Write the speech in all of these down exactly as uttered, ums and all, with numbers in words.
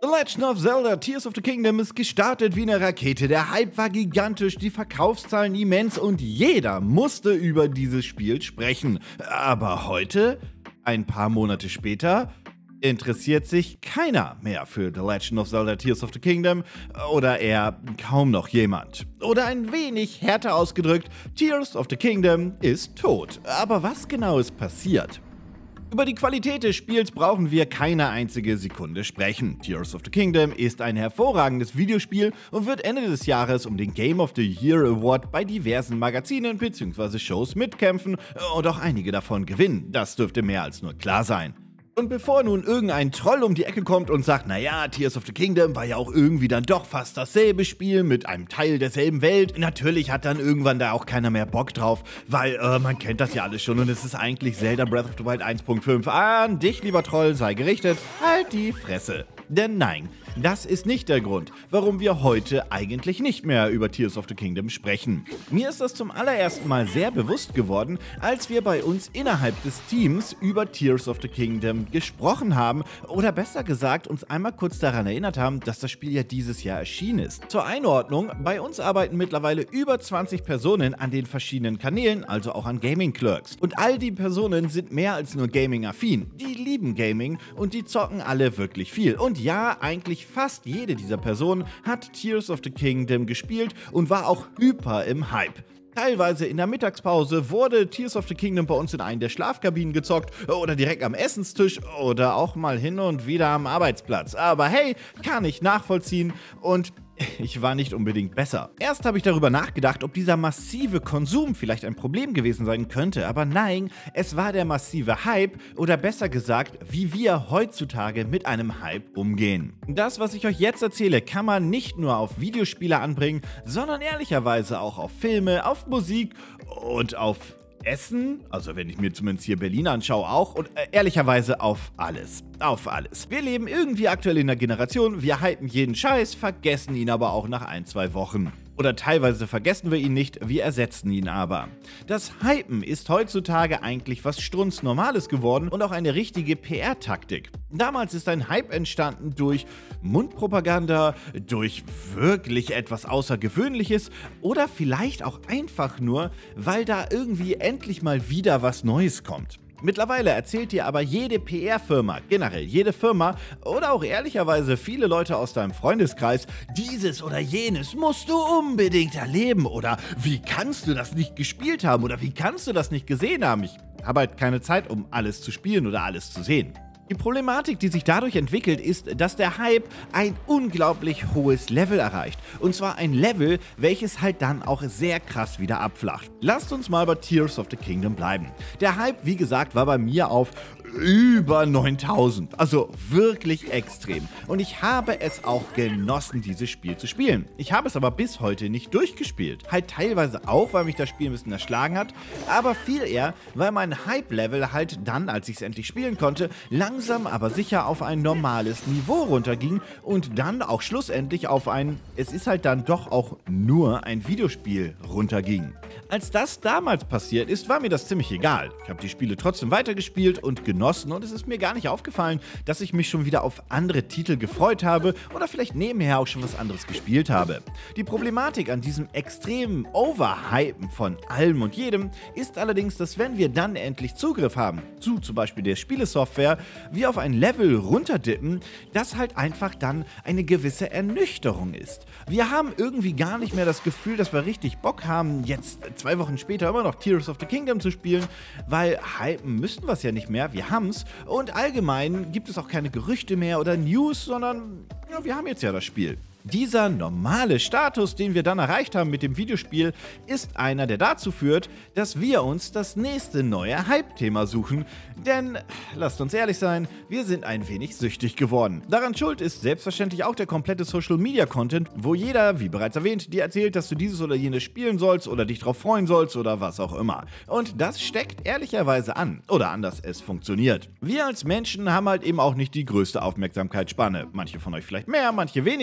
The Legend of Zelda Tears of the Kingdom ist gestartet wie eine Rakete. Der Hype war gigantisch, die Verkaufszahlen immens und jeder musste über dieses Spiel sprechen. Aber heute, ein paar Monate später, interessiert sich keiner mehr für The Legend of Zelda Tears of the Kingdom oder eher kaum noch jemand. Oder ein wenig härter ausgedrückt, Tears of the Kingdom ist tot. Aber was genau ist passiert? Über die Qualität des Spiels brauchen wir keine einzige Sekunde sprechen. Tears of the Kingdom ist ein hervorragendes Videospiel und wird Ende des Jahres um den Game of the Year Award bei diversen Magazinen bzw. Shows mitkämpfen und auch einige davon gewinnen. Das dürfte mehr als nur klar sein. Und bevor nun irgendein Troll um die Ecke kommt und sagt, naja, Tears of the Kingdom war ja auch irgendwie dann doch fast dasselbe Spiel mit einem Teil derselben Welt. Natürlich hat dann irgendwann da auch keiner mehr Bock drauf, weil äh, man kennt das ja alles schon und es ist eigentlich Zelda Breath of the Wild eins Punkt fünf. An dich, lieber Troll, sei gerichtet, halt die Fresse. Denn nein, das ist nicht der Grund, warum wir heute eigentlich nicht mehr über Tears of the Kingdom sprechen. Mir ist das zum allerersten Mal sehr bewusst geworden, als wir bei uns innerhalb des Teams über Tears of the Kingdom gesprochen haben oder besser gesagt uns einmal kurz daran erinnert haben, dass das Spiel ja dieses Jahr erschienen ist. Zur Einordnung, bei uns arbeiten mittlerweile über zwanzig Personen an den verschiedenen Kanälen, also auch an Gaming Clerks. Und all die Personen sind mehr als nur Gaming-affin. Die lieben Gaming und die zocken alle wirklich viel. Und ja, eigentlich fast jede dieser Personen hat Tears of the Kingdom gespielt und war auch hyper im Hype. Teilweise in der Mittagspause wurde Tears of the Kingdom bei uns in einen der Schlafkabinen gezockt oder direkt am Essenstisch oder auch mal hin und wieder am Arbeitsplatz. Aber hey, kann ich nachvollziehen und ich war nicht unbedingt besser. Erst habe ich darüber nachgedacht, ob dieser massive Konsum vielleicht ein Problem gewesen sein könnte, aber nein, es war der massive Hype oder besser gesagt, wie wir heutzutage mit einem Hype umgehen. Das, was ich euch jetzt erzähle, kann man nicht nur auf Videospiele anbringen, sondern ehrlicherweise auch auf Filme, auf Musik und auf Essen, also wenn ich mir zumindest hier Berlin anschaue auch und äh, ehrlicherweise auf alles. Auf alles. Wir leben irgendwie aktuell in einer Generation, wir hypen jeden Scheiß, vergessen ihn aber auch nach ein, zwei Wochen. Oder teilweise vergessen wir ihn nicht, wir ersetzen ihn aber. Das Hypen ist heutzutage eigentlich was Strunznormales geworden und auch eine richtige P R-Taktik. Damals ist ein Hype entstanden durch Mundpropaganda, durch wirklich etwas Außergewöhnliches oder vielleicht auch einfach nur, weil da irgendwie endlich mal wieder was Neues kommt. Mittlerweile erzählt dir aber jede P R-Firma, generell jede Firma oder auch ehrlicherweise viele Leute aus deinem Freundeskreis, dieses oder jenes musst du unbedingt erleben oder wie kannst du das nicht gespielt haben oder wie kannst du das nicht gesehen haben? Ich habe halt keine Zeit, um alles zu spielen oder alles zu sehen. Die Problematik, die sich dadurch entwickelt, ist, dass der Hype ein unglaublich hohes Level erreicht. Und zwar ein Level, welches halt dann auch sehr krass wieder abflacht. Lasst uns mal bei Tears of the Kingdom bleiben. Der Hype, wie gesagt, war bei mir auf über neuntausend. Also wirklich extrem. Und ich habe es auch genossen, dieses Spiel zu spielen. Ich habe es aber bis heute nicht durchgespielt. Halt teilweise auch, weil mich das Spiel ein bisschen erschlagen hat, aber viel eher, weil mein Hype-Level halt dann, als ich es endlich spielen konnte, langsam aber sicher auf ein normales Niveau runterging und dann auch schlussendlich auf ein, es ist halt dann doch auch nur ein Videospiel runterging. Als das damals passiert ist, war mir das ziemlich egal. Ich habe die Spiele trotzdem weitergespielt und genossen und es ist mir gar nicht aufgefallen, dass ich mich schon wieder auf andere Titel gefreut habe oder vielleicht nebenher auch schon was anderes gespielt habe. Die Problematik an diesem extremen Overhypen von allem und jedem ist allerdings, dass wenn wir dann endlich Zugriff haben zu zum Beispiel der Spielesoftware, wir auf ein Level runterdippen, das halt einfach dann eine gewisse Ernüchterung ist. Wir haben irgendwie gar nicht mehr das Gefühl, dass wir richtig Bock haben, jetzt zwei Wochen später immer noch Tears of the Kingdom zu spielen, weil hypen müssten wir es ja nicht mehr, wir haben's und allgemein gibt es auch keine Gerüchte mehr oder News, sondern ja, wir haben jetzt ja das Spiel. Dieser normale Status, den wir dann erreicht haben mit dem Videospiel, ist einer, der dazu führt, dass wir uns das nächste neue Hype-Thema suchen. Denn, lasst uns ehrlich sein, wir sind ein wenig süchtig geworden. Daran schuld ist selbstverständlich auch der komplette Social-Media-Content, wo jeder, wie bereits erwähnt, dir erzählt, dass du dieses oder jenes spielen sollst oder dich drauf freuen sollst oder was auch immer. Und das steckt ehrlicherweise an. Oder anders, es funktioniert. Wir als Menschen haben halt eben auch nicht die größte Aufmerksamkeitsspanne. Manche von euch vielleicht mehr, manche weniger, aber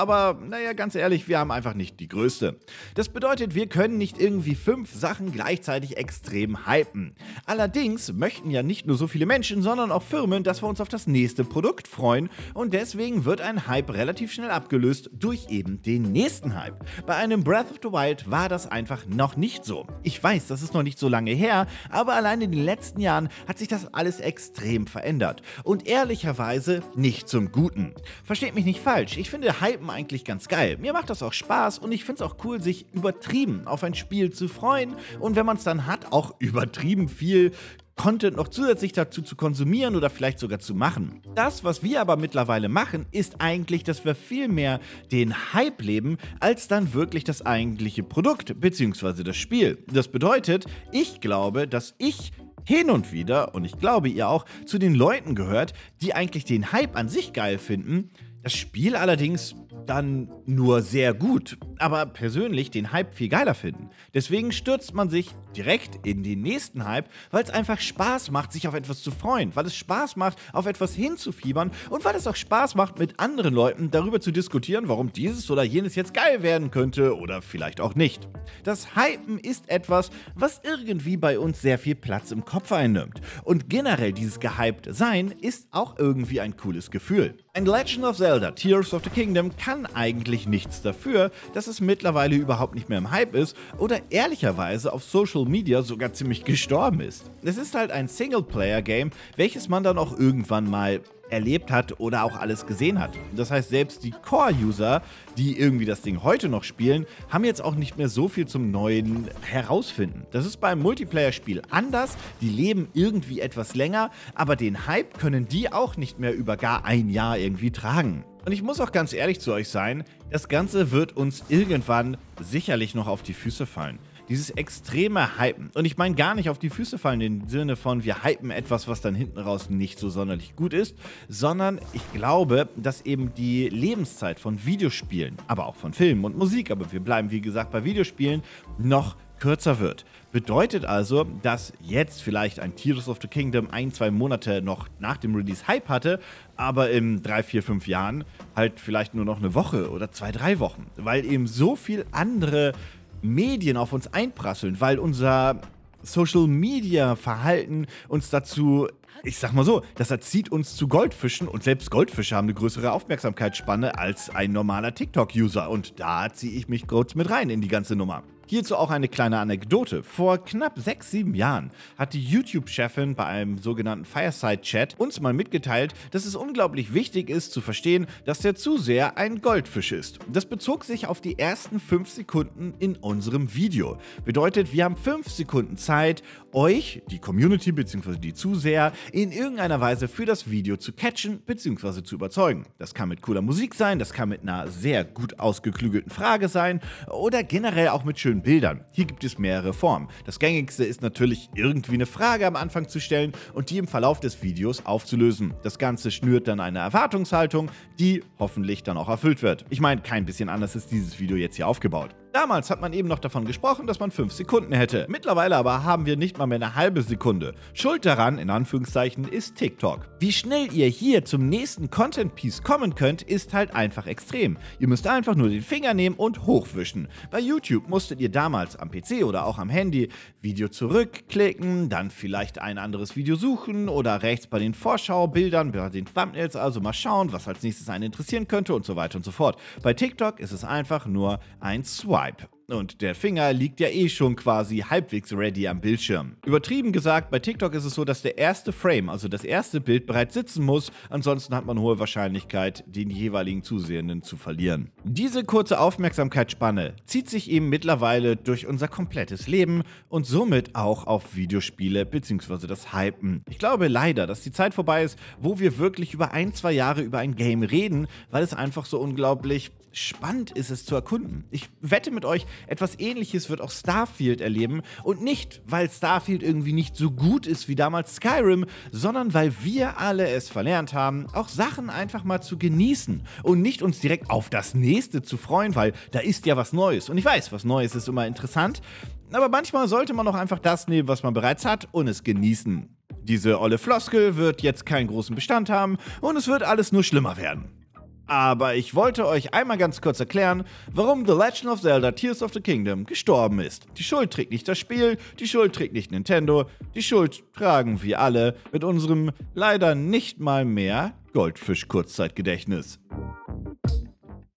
aber naja, ganz ehrlich, wir haben einfach nicht die größte. Das bedeutet, wir können nicht irgendwie fünf Sachen gleichzeitig extrem hypen. Allerdings möchten ja nicht nur so viele Menschen, sondern auch Firmen, dass wir uns auf das nächste Produkt freuen und deswegen wird ein Hype relativ schnell abgelöst durch eben den nächsten Hype. Bei einem Breath of the Wild war das einfach noch nicht so. Ich weiß, das ist noch nicht so lange her, aber allein in den letzten Jahren hat sich das alles extrem verändert. Und ehrlicherweise nicht zum Guten. Versteht mich nicht falsch, ich finde Hypen eigentlich ganz geil. Mir macht das auch Spaß und ich finde es auch cool, sich übertrieben auf ein Spiel zu freuen und wenn man es dann hat, auch übertrieben viel Content noch zusätzlich dazu zu konsumieren oder vielleicht sogar zu machen. Das, was wir aber mittlerweile machen, ist eigentlich, dass wir viel mehr den Hype leben, als dann wirklich das eigentliche Produkt bzw. das Spiel. Das bedeutet, ich glaube, dass ich hin und wieder, und ich glaube ihr auch, zu den Leuten gehört, die eigentlich den Hype an sich geil finden, das Spiel allerdings dann nur sehr gut, aber persönlich den Hype viel geiler finden. Deswegen stürzt man sich direkt in den nächsten Hype, weil es einfach Spaß macht, sich auf etwas zu freuen, weil es Spaß macht, auf etwas hinzufiebern und weil es auch Spaß macht, mit anderen Leuten darüber zu diskutieren, warum dieses oder jenes jetzt geil werden könnte oder vielleicht auch nicht. Das Hypen ist etwas, was irgendwie bei uns sehr viel Platz im Kopf einnimmt. Und generell dieses Gehypt-Sein ist auch irgendwie ein cooles Gefühl. Ein Legend of Zelda Tears of the Kingdom kann eigentlich nichts dafür, dass es mittlerweile überhaupt nicht mehr im Hype ist oder ehrlicherweise auf Social Media sogar ziemlich gestorben ist. Es ist halt ein Singleplayer-Game, welches man dann auch irgendwann mal erlebt hat oder auch alles gesehen hat. Das heißt, selbst die Core-User, die irgendwie das Ding heute noch spielen, haben jetzt auch nicht mehr so viel zum Neuen herausfinden. Das ist beim Multiplayer-Spiel anders, die leben irgendwie etwas länger, aber den Hype können die auch nicht mehr über gar ein Jahr irgendwie tragen. Und ich muss auch ganz ehrlich zu euch sein, das Ganze wird uns irgendwann sicherlich noch auf die Füße fallen. Dieses extreme Hypen. Und ich meine gar nicht auf die Füße fallen im Sinne von, wir hypen etwas, was dann hinten raus nicht so sonderlich gut ist, sondern ich glaube, dass eben die Lebenszeit von Videospielen, aber auch von Filmen und Musik, aber wir bleiben wie gesagt bei Videospielen, noch kürzer wird. Bedeutet also, dass jetzt vielleicht ein Tears of the Kingdom ein, zwei Monate noch nach dem Release Hype hatte, aber in drei, vier, fünf Jahren halt vielleicht nur noch eine Woche oder zwei, drei Wochen, weil eben so viel andere Medien auf uns einprasseln, weil unser Social-Media-Verhalten uns dazu, ich sag mal so, das erzieht uns zu Goldfischen und selbst Goldfische haben eine größere Aufmerksamkeitsspanne als ein normaler TikTok-User und da ziehe ich mich kurz mit rein in die ganze Nummer. Hierzu auch eine kleine Anekdote. Vor knapp sechs, sieben Jahren hat die YouTube-Chefin bei einem sogenannten Fireside-Chat uns mal mitgeteilt, dass es unglaublich wichtig ist zu verstehen, dass der Zuseher ein Goldfisch ist. Das bezog sich auf die ersten fünf Sekunden in unserem Video. Bedeutet, wir haben fünf Sekunden Zeit, euch, die Community bzw. die Zuseher, in irgendeiner Weise für das Video zu catchen bzw. zu überzeugen. Das kann mit cooler Musik sein, das kann mit einer sehr gut ausgeklügelten Frage sein oder generell auch mit schönen Bildern. Hier gibt es mehrere Formen. Das gängigste ist natürlich irgendwie eine Frage am Anfang zu stellen und die im Verlauf des Videos aufzulösen. Das Ganze schnürt dann eine Erwartungshaltung, die hoffentlich dann auch erfüllt wird. Ich meine, kein bisschen anders ist dieses Video jetzt hier aufgebaut. Damals hat man eben noch davon gesprochen, dass man fünf Sekunden hätte. Mittlerweile aber haben wir nicht mal mehr eine halbe Sekunde. Schuld daran, in Anführungszeichen, ist TikTok. Wie schnell ihr hier zum nächsten Content-Piece kommen könnt, ist halt einfach extrem. Ihr müsst einfach nur den Finger nehmen und hochwischen. Bei YouTube musstet ihr damals am P C oder auch am Handy Video zurückklicken, dann vielleicht ein anderes Video suchen oder rechts bei den Vorschaubildern, bei den Thumbnails also mal schauen, was als nächstes einen interessieren könnte und so weiter und so fort. Bei TikTok ist es einfach nur ein Swipe. Und der Finger liegt ja eh schon quasi halbwegs ready am Bildschirm. Übertrieben gesagt, bei TikTok ist es so, dass der erste Frame, also das erste Bild, bereits sitzen muss, ansonsten hat man hohe Wahrscheinlichkeit, den jeweiligen Zusehenden zu verlieren. Diese kurze Aufmerksamkeitsspanne zieht sich eben mittlerweile durch unser komplettes Leben und somit auch auf Videospiele bzw. das Hypen. Ich glaube leider, dass die Zeit vorbei ist, wo wir wirklich über ein, zwei Jahre über ein Game reden, weil es einfach so unglaublich spannend ist, es zu erkunden. Ich wette mit euch, etwas Ähnliches wird auch Starfield erleben und nicht, weil Starfield irgendwie nicht so gut ist wie damals Skyrim, sondern weil wir alle es verlernt haben, auch Sachen einfach mal zu genießen und nicht uns direkt auf das Nächste zu freuen, weil da ist ja was Neues. Und ich weiß, was Neues ist immer interessant, aber manchmal sollte man auch einfach das nehmen, was man bereits hat und es genießen. Diese olle Floskel wird jetzt keinen großen Bestand haben und es wird alles nur schlimmer werden. Aber ich wollte euch einmal ganz kurz erklären, warum The Legend of Zelda Tears of the Kingdom gestorben ist. Die Schuld trägt nicht das Spiel, die Schuld trägt nicht Nintendo, die Schuld tragen wir alle mit unserem leider nicht mal mehr Goldfisch-Kurzzeitgedächtnis.